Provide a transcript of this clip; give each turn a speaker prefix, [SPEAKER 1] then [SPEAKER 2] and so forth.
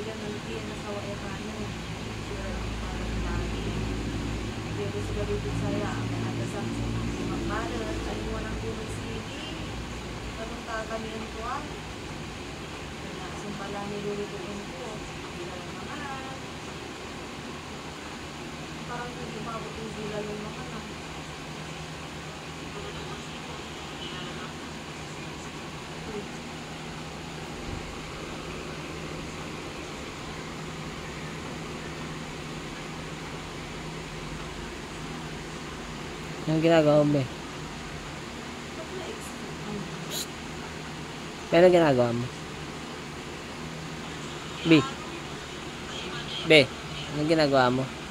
[SPEAKER 1] yan, nandiyan na sa waya ka na. Sila lang parang lagi. Dito sila dito saya, ang nagdasang sa mga palat, aliwan ang kulay sige. Tanong kakamihan ko ah. Kaya sumpala nilulutuin ko. Sila lang mga anak. Parang hindi mabuting sila lang mga anak.
[SPEAKER 2] Anong ginagawa mo, be? Pero ginagawa mo? Be? Be? Anong ginagawa mo?